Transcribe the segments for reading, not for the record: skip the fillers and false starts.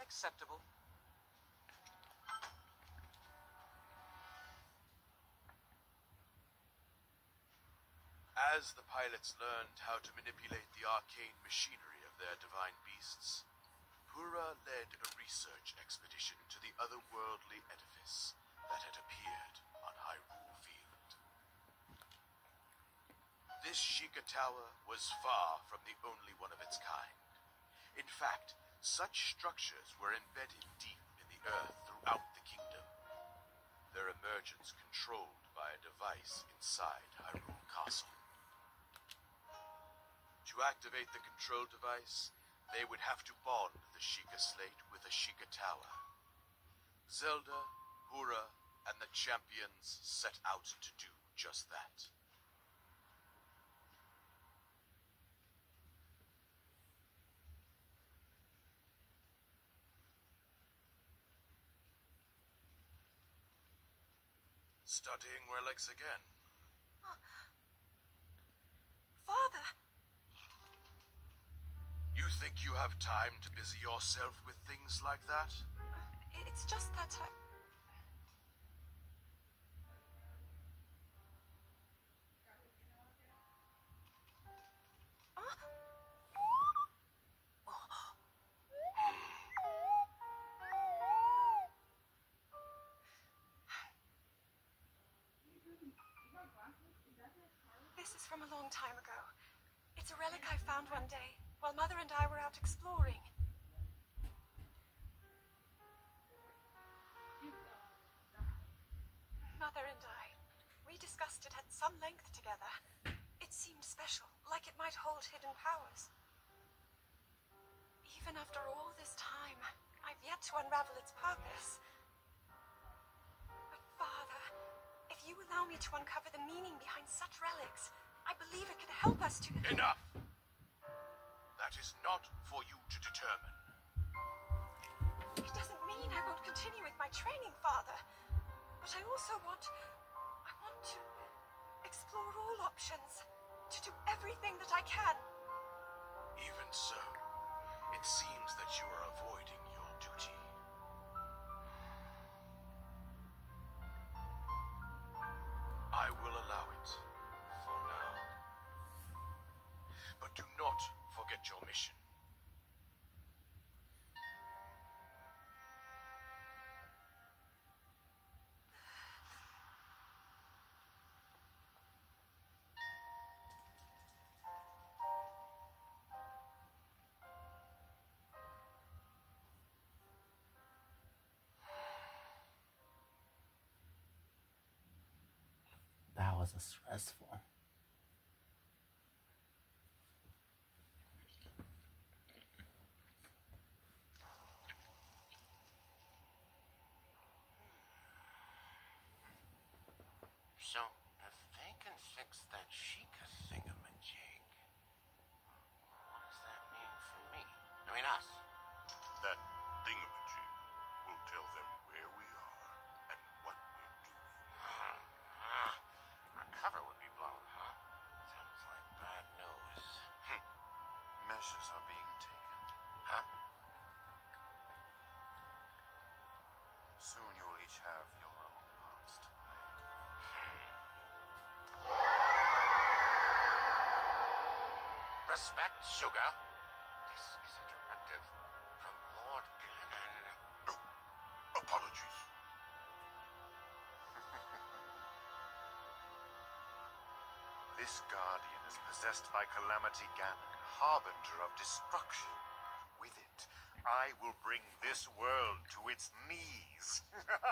acceptable? As the pilots learned how to manipulate the arcane machinery of their divine beasts, Pura led a research expedition to the otherworldly edifice that had appeared on Hyrule Field. This Sheikah Tower was far from the only one of its kind. In fact, such structures were embedded deep in the earth throughout the kingdom, their emergence controlled by a device inside Hyrule Castle. To activate the control device, they would have to bond the Sheikah Slate with the Sheikah Tower. Zelda, Pura, and the champions set out to do just that. Studying relics again. Father! You think you have time to busy yourself with things like that? It's just that This is from a long time ago. It's a relic I found one day while Mother and I were out exploring. Mother and I, we discussed it at some length together. It seemed special, like it might hold hidden powers. Even after all this time, I've yet to unravel its purpose. But Father, if you allow me to uncover the meaning behind such relics, I believe it could help us to... Enough! That is not for you to determine. It doesn't mean I won't continue with my training, Father. But I also want to explore all options, to do everything that I can. Even so, it seems that you are avoiding your duty. I will allow it, for now. But do not forget your mission. That was a stressful. So, if they can fix that Sheikah thingamajig, what does that mean for me? I mean us. That thingamajig will tell them where we are and what we're doing. Our cover would be blown, huh? Sounds like bad news. Measures are being taken. Huh? Soon you'll each have your own parts to play. Respect, Sugar. This is a directive from Lord Ganon. Oh, apologies. This guardian is possessed by Calamity Ganon, harbinger of destruction. With it, I will bring this world to its knees.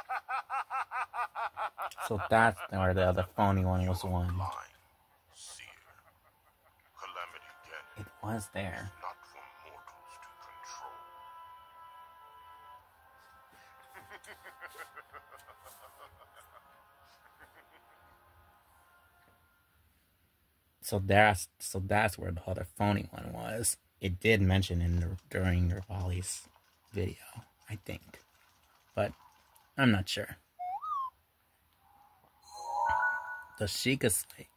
So that's where the other phony one was won. Blind seer. Calamity Ganon It was there. is not for mortals to control. So that's where the other phony one was. It did mention during Rivali's video, I think, but I'm not sure. The Sheikah Slate.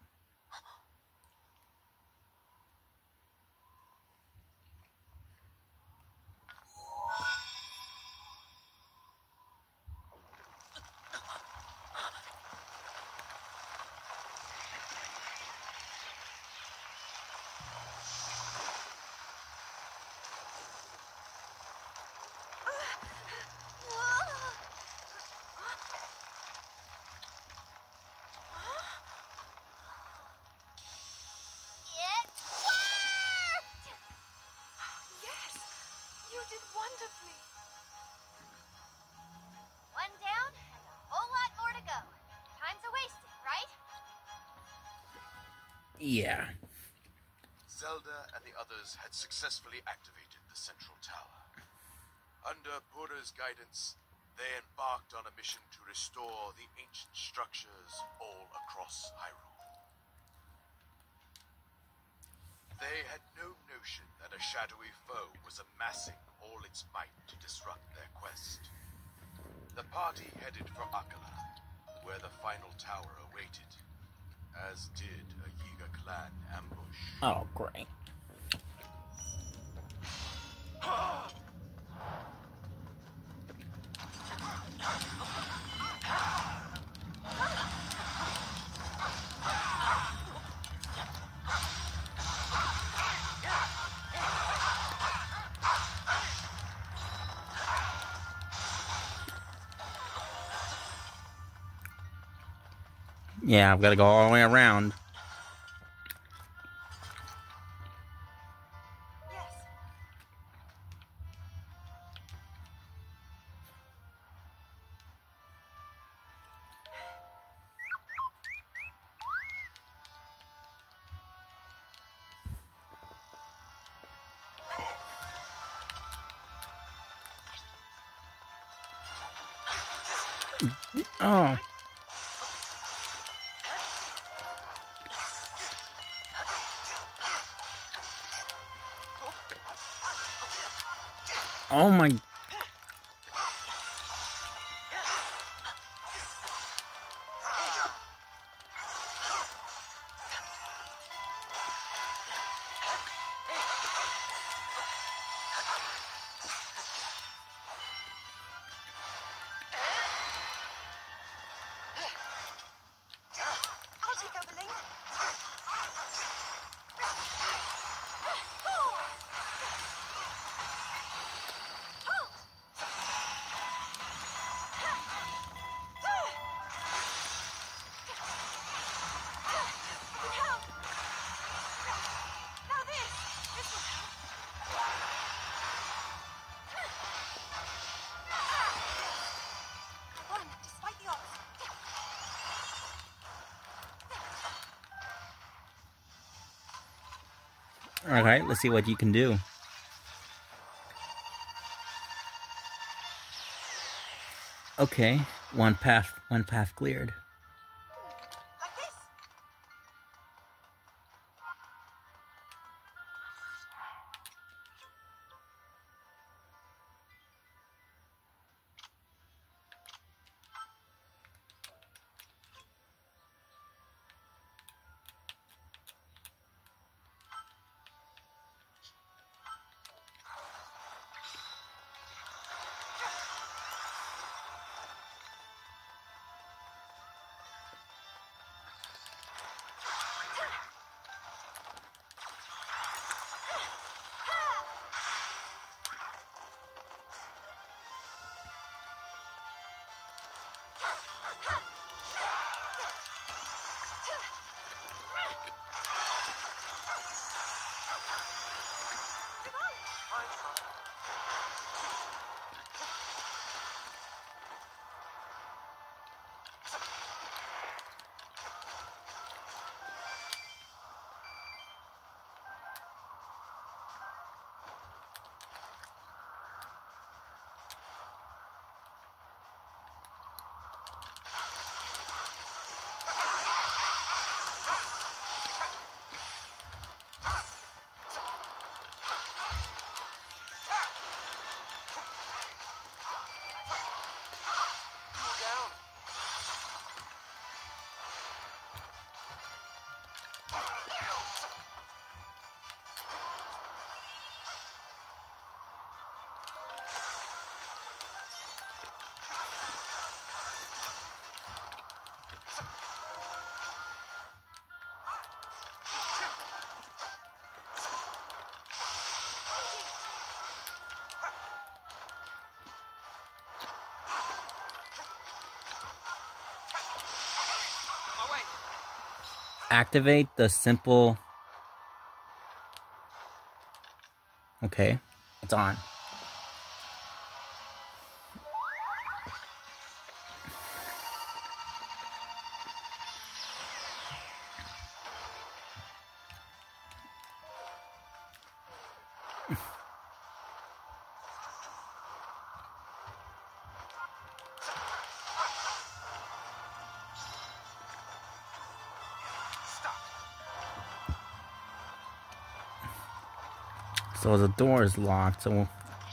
wonderfully. One down and a whole lot more to go. Time's a wasted, right? Yeah. Zelda and the others had successfully activated the central tower. Under Purah's guidance, they embarked on a mission to restore the ancient structures all across Hyrule. They had no notion that a shadowy foe was amassing all its might to disrupt their quest. The party headed for Akkala, where the final tower awaited, as did a Yiga clan ambush. Oh, great. Yeah, I've got to go all the way around. Yes. Oh. Oh my. I'll take over Link. Now this will help. One, despite the odds. Alright, let's see what you can do. Okay, one path cleared. Like this. Activate the simple. Okay, it's on. So the door is locked, so...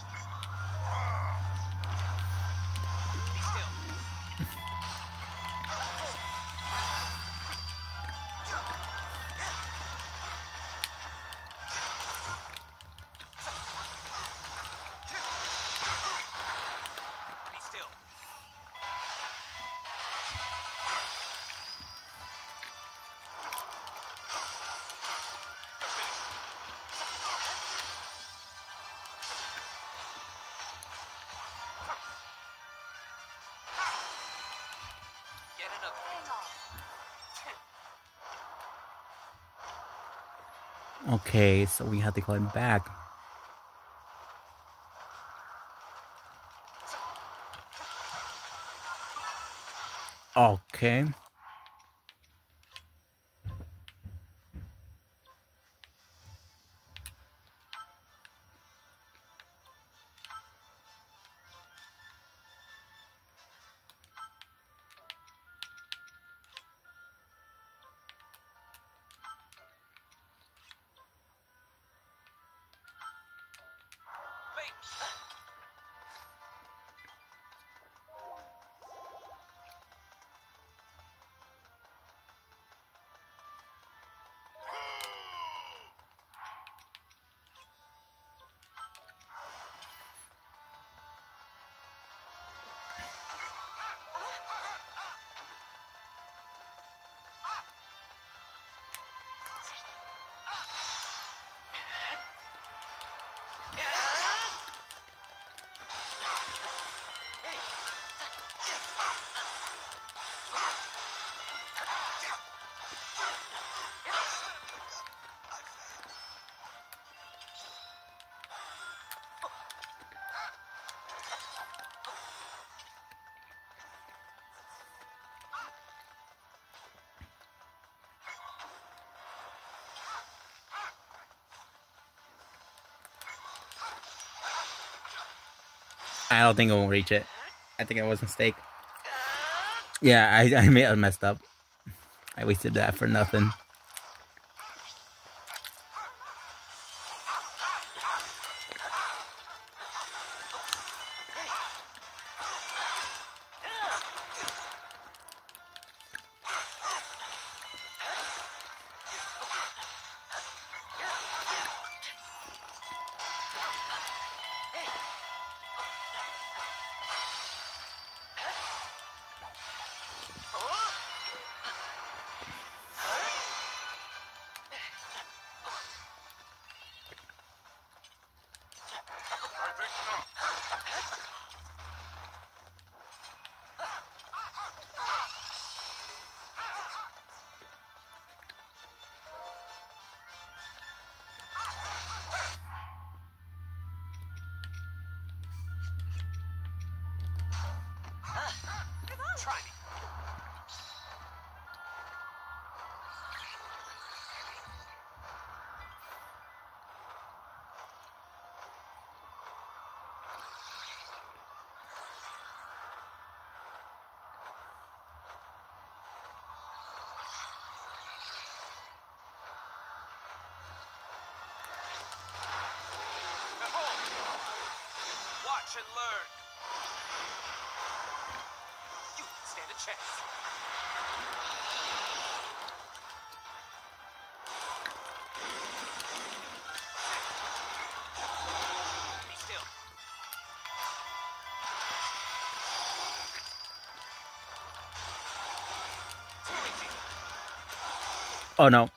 Okay, so we have to climb back. Okay. I don't think I will reach it. I think it was a mistake. Yeah, I messed up. I wasted that for nothing. And learn. You stand a chance. Be still. Oh no.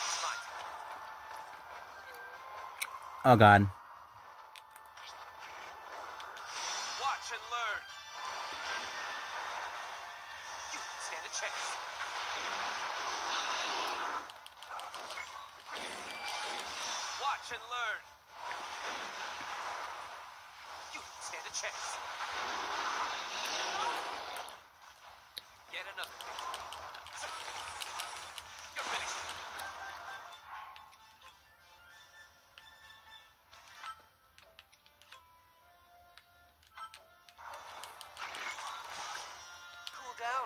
Oh god. Watch and learn. You can stand a chance. Watch and learn. You can stand a chance. Yet another victory. You're finished. Cool down.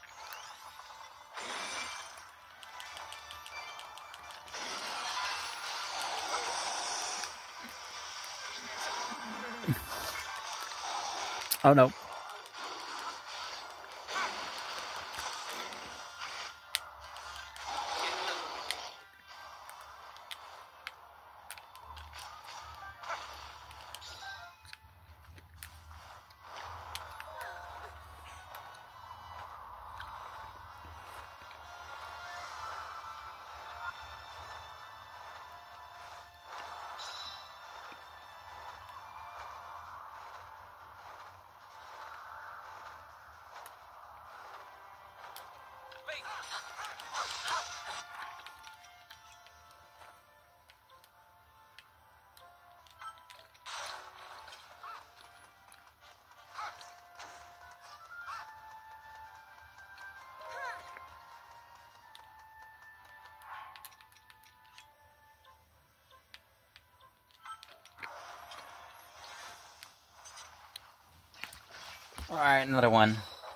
Oh no. Wait. Alright, another one.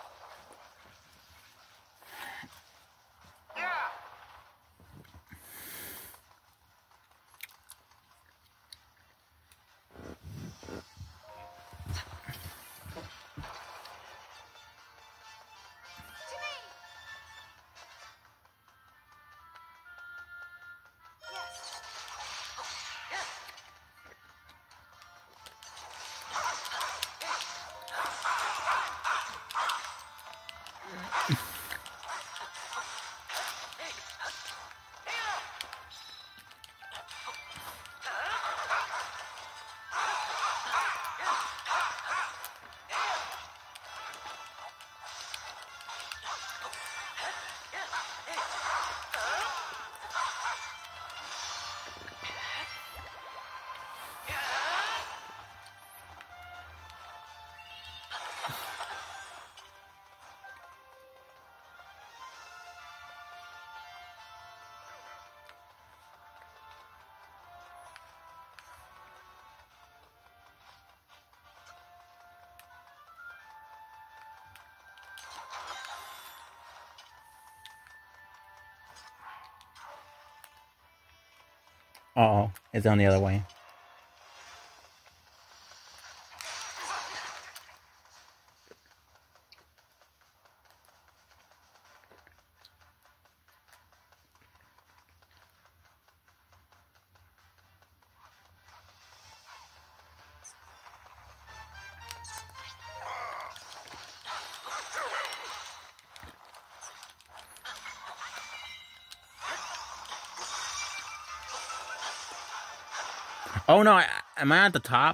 Uh-oh, it's on the other way. Oh no, am I at the top?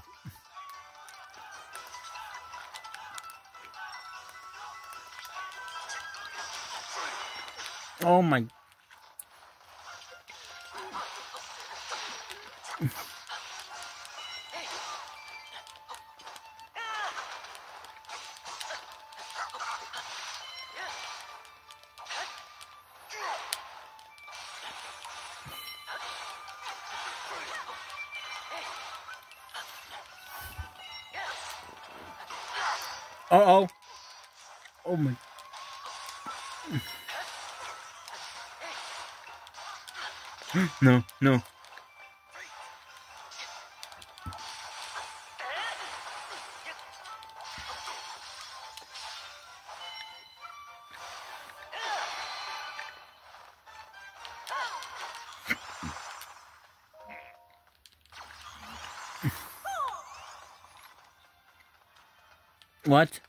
Oh my. Uh-oh. Oh my. No, no. What?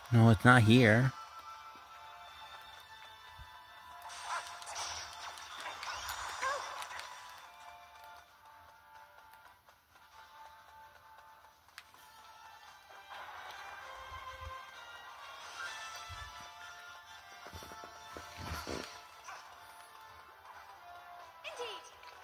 No, it's not here. Indeed.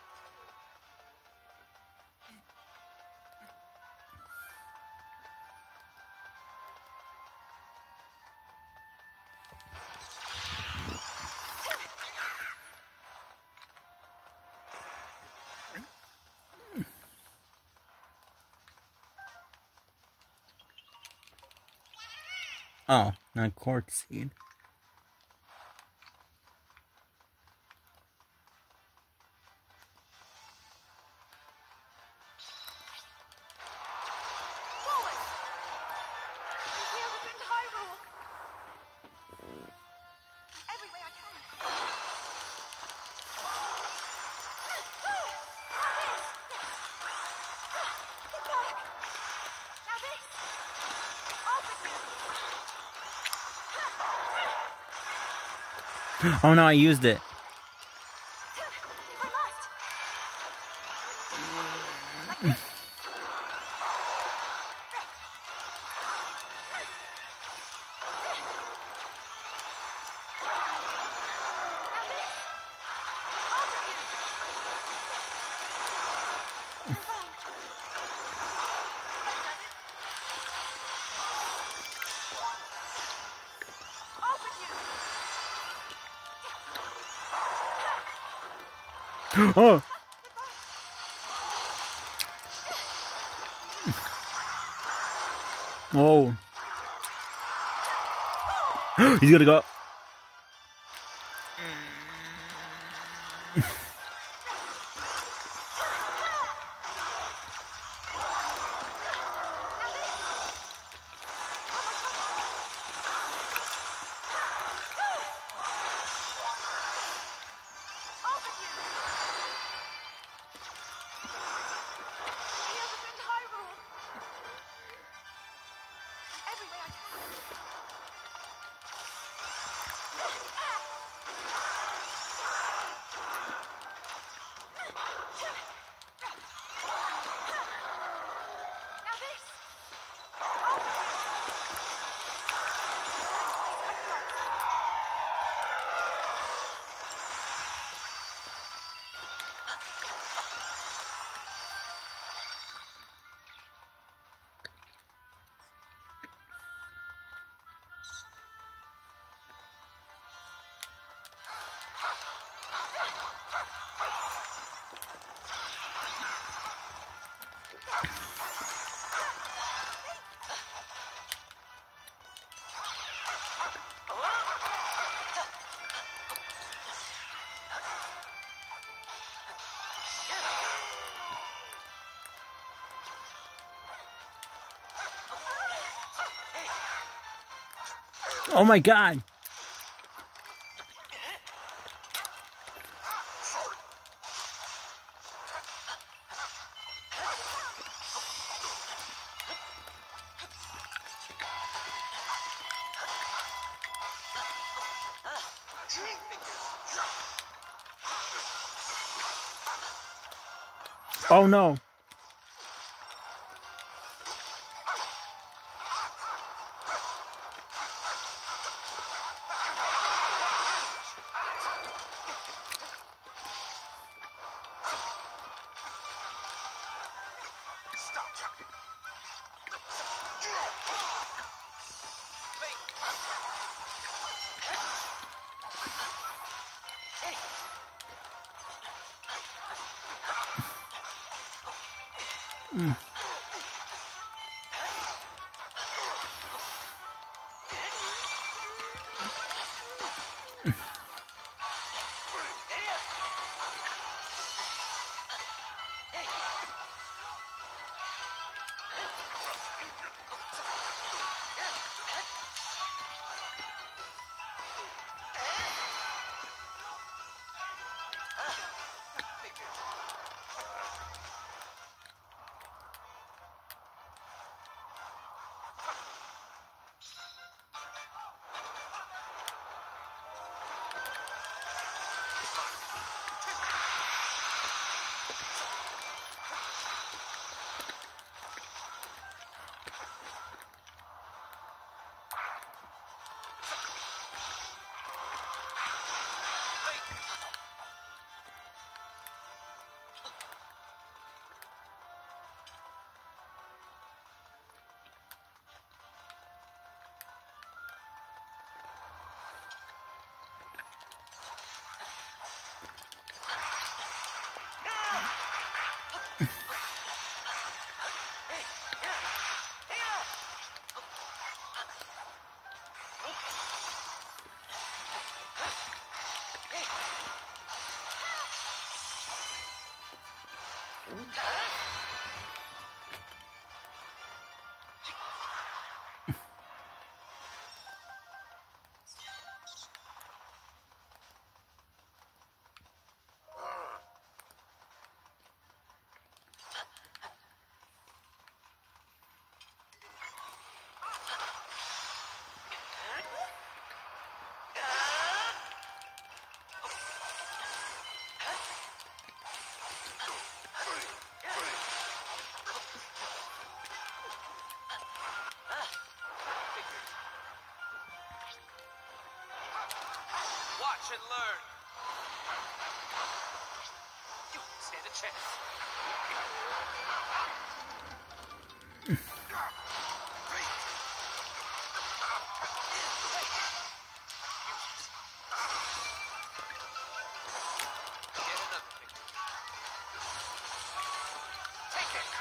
Oh, not quartz seed. Forward! We will defend Hyrule! Every way I can. Get back! Now this. Open you. Oh no, I used it. If I must. Oh! Oh. He's gonna go. Oh my god! Oh no! and learn. You don't stand a chance. Get another picture. Take it.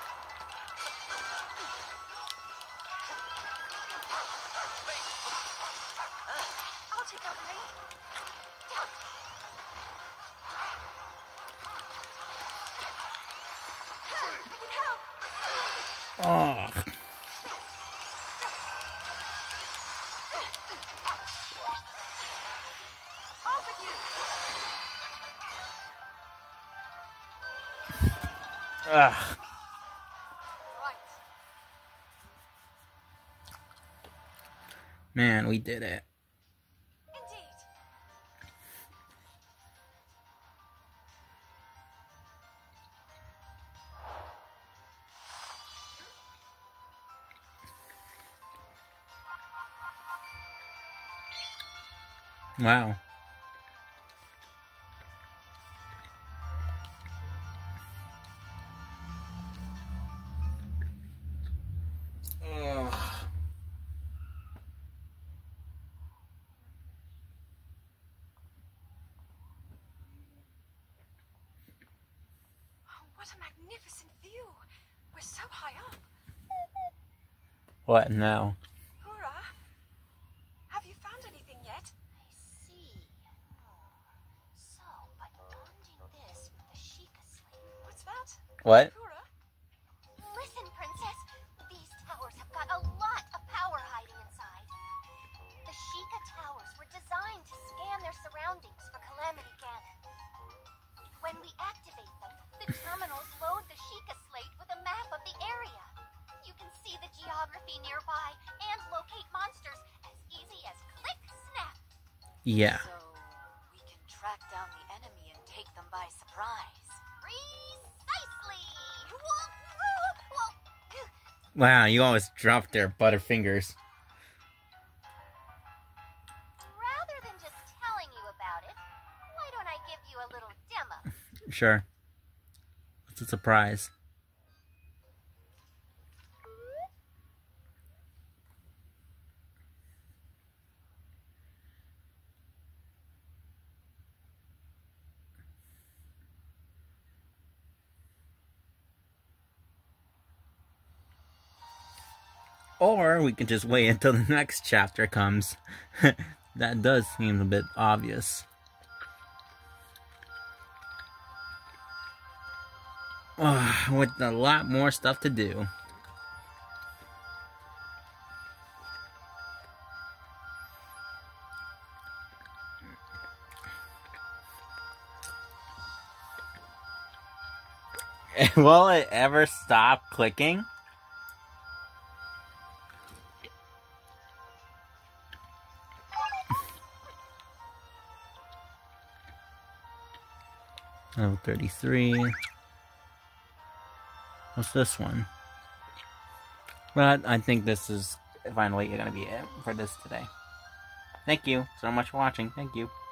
I'll take out the lead. I can help. Oh. Off with you. Ugh. Right. Man, we did it. Indeed. Wow. Ugh. Oh, what a magnificent view. We're so high up. What now? Hura, have you found anything yet? I see. So, by bonding this with the Sheikah slave. What's that? What? Hura? Listen, Princess. These towers have got a lot of power hiding inside. The Sheikah towers were designed to scan their surroundings for Calamity Ganon. When we activate them, the terminals load the Sheikah slate with a map of the area. You can see the geography nearby and locate monsters as easy as click snap. Yeah. So we can track down the enemy and take them by surprise. Precisely. Wow, you always dropped their butterfingers. Rather than just telling you about it, why don't I give you a little demo? Sure. It's a surprise. Or we can just wait until the next chapter comes. That does seem a bit obvious. With a lot more stuff to do. Will it ever stop clicking? Level 33. What's this one? But I think this is finally going to be it for this today. Thank you so much for watching. Thank you.